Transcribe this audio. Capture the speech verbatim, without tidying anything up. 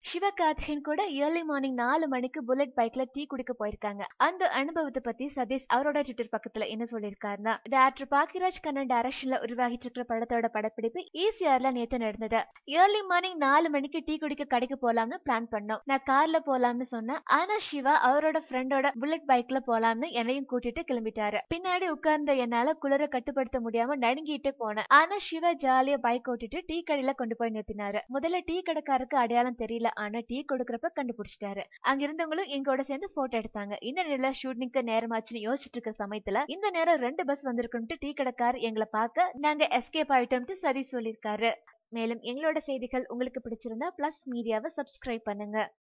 சிவகார்த்திகேயன் கூட early morning நாலு மணிக்கு புல்லட் பைக்ல டீ குடிக்க போயிருக்காங்க. அந்த அனுபவத்தை பத்தி சதீஷ் அவரோட ட்விட்டர் பக்கத்துல என்ன சொல்லிருக்காருன்னா, டைரக்டர் பாக்கியராஜ் கண்ணன் டைரக்ஷன்ல உருவாகிட்டு இருக்கிற படத்தோட படப்பிடிப்பு ஈசிஆர்ல நேத்து நடந்தது. ஏர்லி மார்னிங் நாலு மணிக்கு டீ குடிக்க கடைக்கு போலாம்னு பிளான் பண்ணோம். நான் கார்ல போலாம்னு சொன்னேன். ஆனா சிவா அவரோட ஃப்ரெண்டோட புல்லட் பைக்ல போலாம்னு என்னையும் கூட்டிட்டு கிளம்பிட்டாரு. பின்னாடி உட்கார்ந்த என்னால குளிர கட்டுப்படுத்த முடியாம நடுங்கிட்டு போனேன். ஆனா சிவா ஜாலியா பைக் ஓட்டிட்டு டீ கடையில கொண்டு போய் நிறுத்தினாரு. முதல்ல டீ கடைக்காரருக்கு அடையாளம் தெரியல, ஆனா டீ கொடுக்கறப்ப கண்டுபிடிச்சிட்டாரு. அங்க இருந்தவங்களும் எங்களோட சேர்ந்து போட்டோ எடுத்தாங்க. இந்த நிலையில ஷூட்டிங்க்கு நேரமாச்சுன்னு யோசிச்சுட்டு இருக்க சமயத்துல இந்த நேரம் ரெண்டு பஸ் வந்திருக்குன்ட்டு டீ கடைக்காரர் எங்களை பார்க்க நாங்க எஸ்கேப் ஆயிட்டோம்னு சரி சொல்லிருக்காரு. மேலும் எங்களோட செய்திகள் உங்களுக்கு பிடிச்சிருந்தா பிளஸ் மீடியாவை சப்ஸ்கிரைப் பண்ணுங்க.